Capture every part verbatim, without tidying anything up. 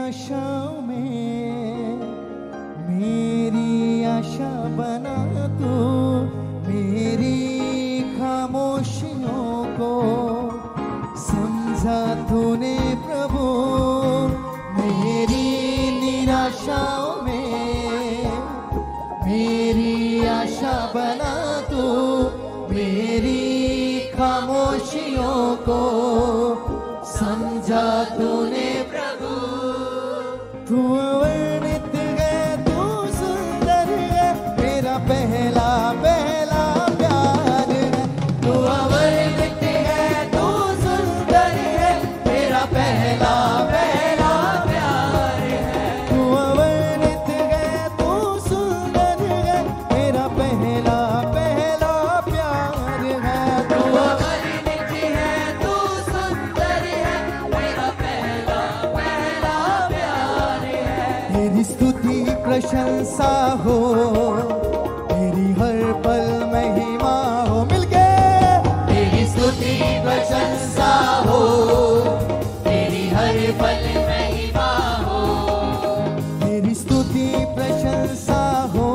आशाओं में मेरी आशा बना तू, मेरी खामोशियों को समझा तूने प्रभु। मेरी निराशाओं में मेरी आशा बना तू, मेरी खामोशियों को समझा तूने प्रभु। तू अवर्णित है, तू सुंदर है, मेरा पहला पहला प्यार है। तू अवर्णित है, तू सुंदर है, मेरा पहला पहला प्यार है। तू अवर्णित है, तू सुंदर है, मेरा पहला पहला प्यार है। तू अवर्णित है, तू सुंदर है, मेरा पहला पहला प्यार है। तेरी स्तुति प्रशंसा हो, तेरी हर पल महिमा हो। मिलके तेरी स्तुति प्रशंसा हो, तेरी हर पल महिमा हो। तेरी स्तुति प्रशंसा हो,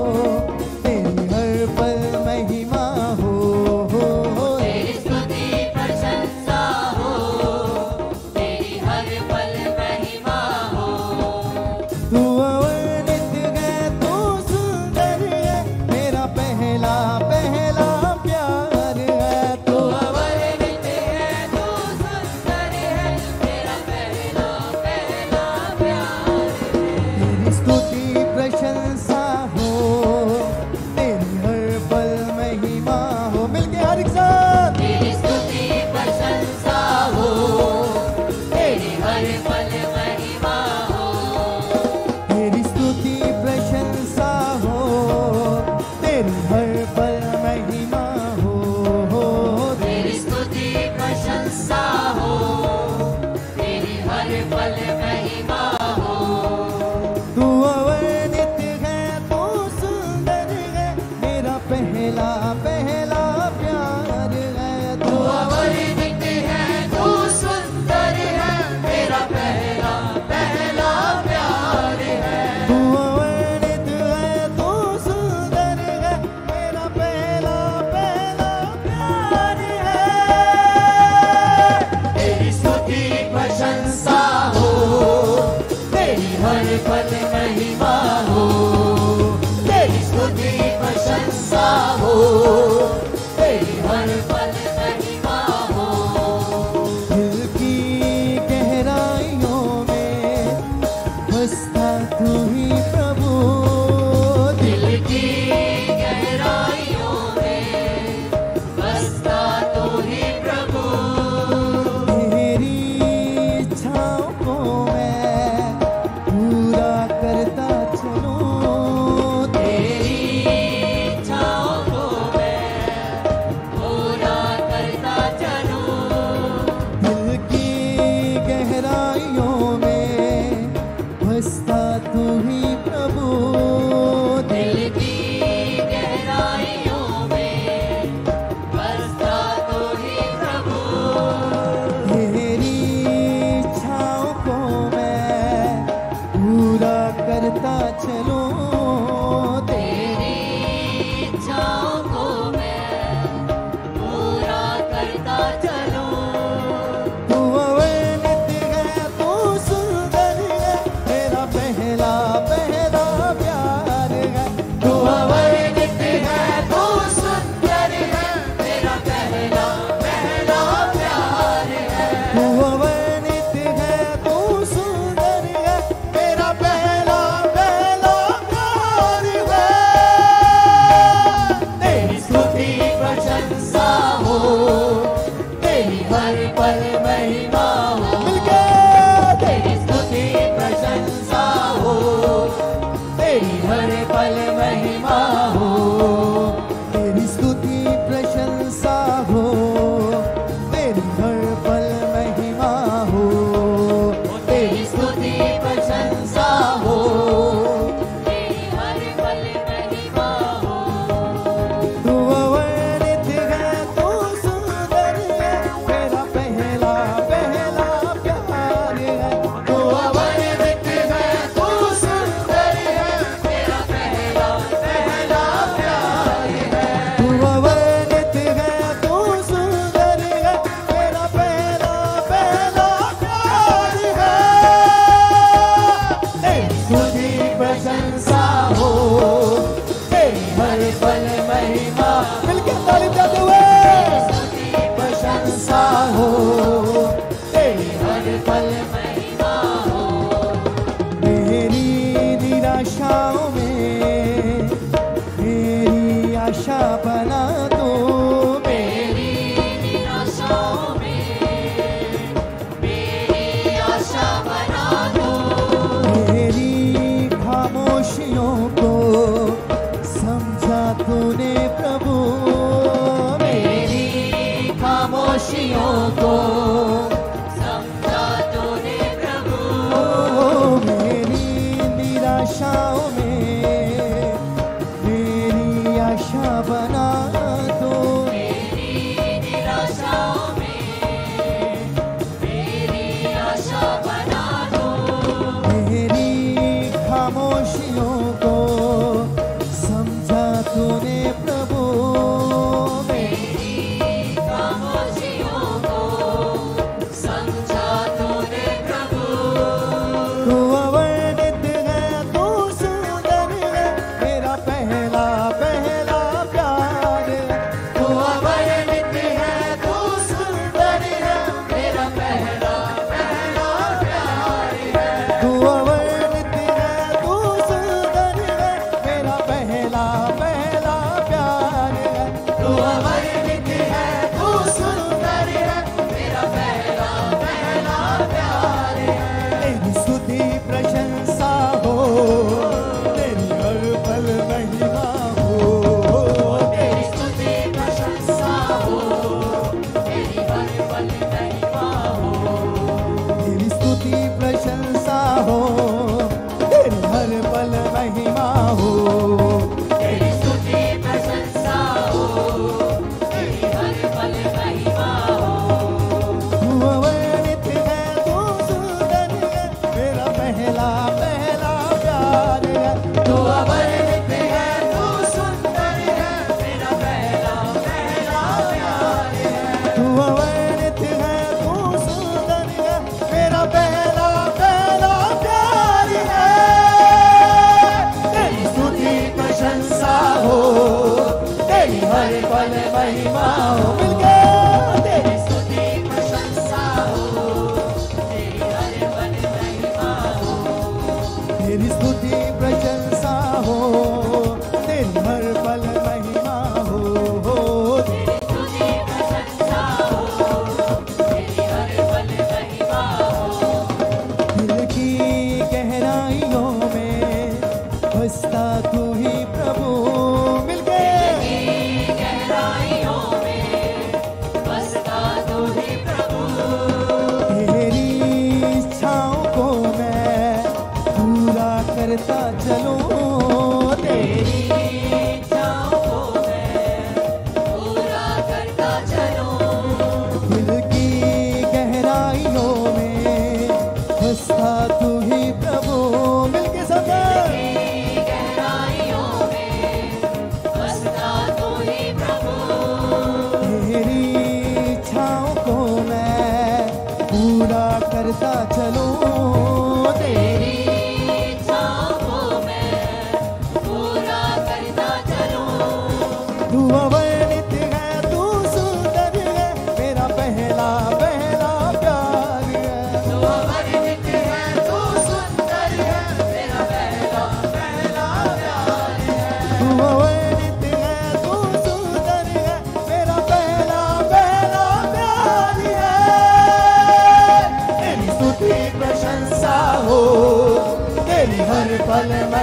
तेरी हर पल महिमा हो। तेरी स्तुति प्रशंसा हो, तेरी हर पल महिमा हो। तू अवर्णित है, तू सुंदर है, मेरा पहला पहला प्यार है। तू अवर्णित है, तू सुंदर है, मेरा पहला पहला प्यार है। तेरी स्तुति प्रशंसा हो, तेरी हर पल महिमा हो। मिलके हर एक साथ। तेरी स्तुति प्रशंसा हो, तेरी हर पल महिमा हो। तेरी स्तुति प्रशंसा हो, तेरी हर पल महिमा हो। तेरी स्तुति प्रशंसा हो, तेरी हर पल महिमा हो। तू अवर्णित है, तू सुंदर है, मेरा पहला पहला प्यार है। तू अवर्णित है, तू सुंदर है, मेरा पहला पहला प्यार है। तू अवर्णित है, तू सुंदर है, मेरा पहला पहला प्यार है। तेरी स्तुति प्रशंसा हो, तेरी हर पल महिमा हो। तेरी स्तुति प्रशंसा हो, तेरी हर पल महिमा हो। दिल की गहराइयों में बसता तू ही प्रभु। दिल की गहराइयों में बसता तू ही प्रभु। तेरी इच्छाओं को मैं पूरा करता चलूं। तेरी इच्छाओं को मैं पूरा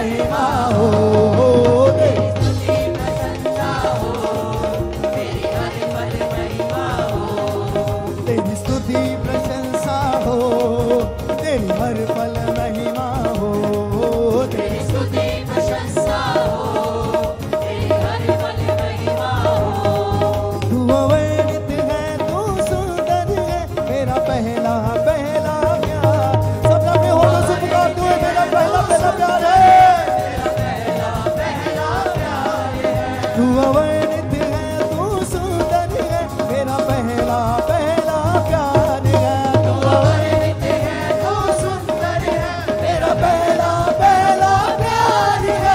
महिमा हो, तेरी स्तुति प्रशंसा हो, तेरी हर पल महिमा हो, तेरी स्तुति प्रशंसा हो, तेरी हर पल महिमा हो, तेरी स्तुति प्रशंसा हो, तेरी हर पल महिमा हो। तू अवर्णित है, तू सुंदर है, मेरा पहला पहला प्यार। सब में हो तो सुपुकार तू है, मेरा पहला पहला प्यार है, मेरा पहला पहला प्यार है। तू अवर्णित है, तू सुंदर है, मेरा पहला पहला प्यार है। तू अवर्णित है, तू सुंदर है, मेरा पहला पहला प्यार है।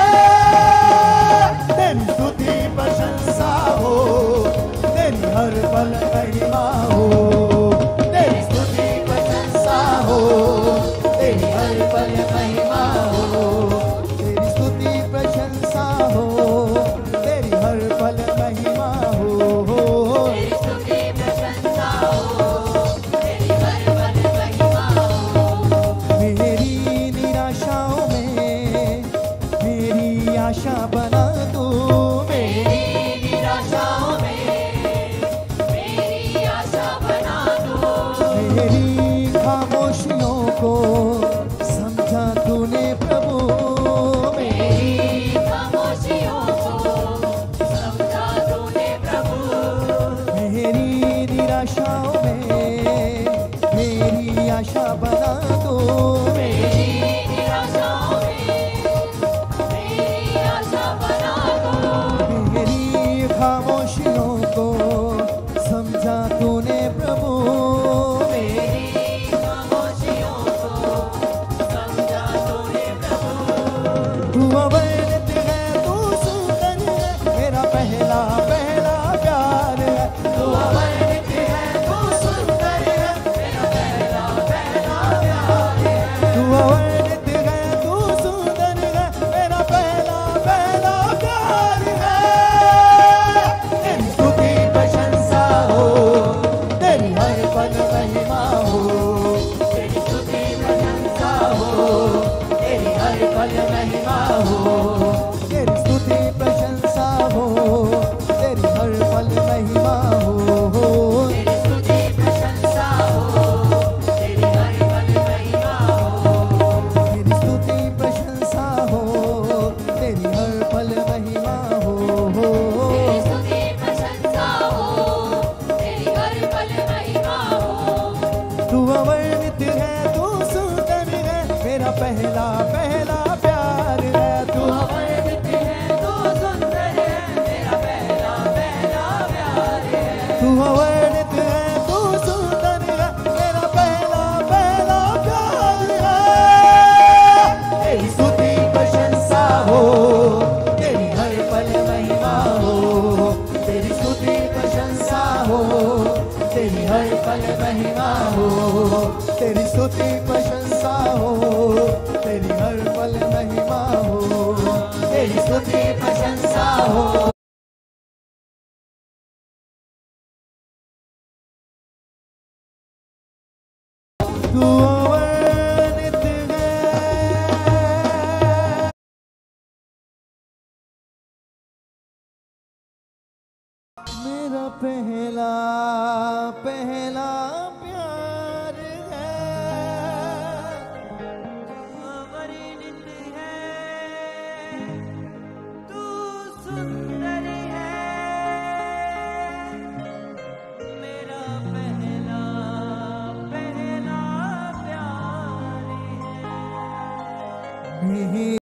तेरी स्तुति प्रशंसा हो, तेरी हर पल महिमा हो, तेरी स्तुति प्रशंसा हो, तेरी हर पल महिमा हो, तेरी स्तुति प्रशंसा हो, तेरी हर पल महिमा हो, तेरी स्तुति प्रशंसा हो, तेरी हर पल महिमा हो। मेरी निराशाओं में मेरी आशा बना तू, मेरी निराशाओं में मेरी आशा बना तू, मेरी खामोशियों को समझा तूने प्रभु, मेरी खामोशियों को समझा तूने प्रभु, मेरी निराशाओं में मेरी आशा बना तू, मेरी निराशाओं में मेरी आशा बना तू, मेरी खामोशियों को समझा तूने प्रभु, मेरी खामोशियों को समझा तूने प्रभु। तू अवर्णित है, तू सुंदर है, मेरा पहला पहला प्यार है। तू अवर्णित है, तू सुंदर है, मेरा पहला पहला प्यार है। तू अवर्णित है, तू सुंदर है, मेरा पहला पहला प्यार है। तेरी स्तुति प्रशंसा हो, तेरी हर पल महिमा हो, तेरी स्तुति प्रशंसा हो, तेरी हर पल महिमा हो, तेरी स्तुति प्रशंसा हो, तेरी हर पल महिमा हो, तेरी स्तुति प्रशंसा हो, तेरी हर पल महिमा हो, तेरी स्तुति प्रशंसा हो, तेरी हर पल महिमा हो, तेरी स्तुति प्रशंसा हो, तेरी हर पल महिमा हो। तू अवर्णित है, तू सुंदर है, मेरा पहला पहला प्यार है। तू अवर्णित है, तू सुंदर है, मेरा पहला पहला प्यार है। तू अवर्णित है, तू सुंदर है, मेरा पहला पहला प्यार है। तेरी स्तुति प्रशंसा हो, तेरी हर पल महिमा हो, तेरी स्तुति प्रशंसा हो, तेरी हर पल महिमा हो, तेरी स्तुति प्रशंसा हो, तेरी हर पल महिमा हो, तेरी स्तुति प्रशंसा हो। तू अवर्णित है, मेरा पहला पहला प्यार है। अवर्णित है, तू सुंदर है, मेरा पहला पहला प्यार है।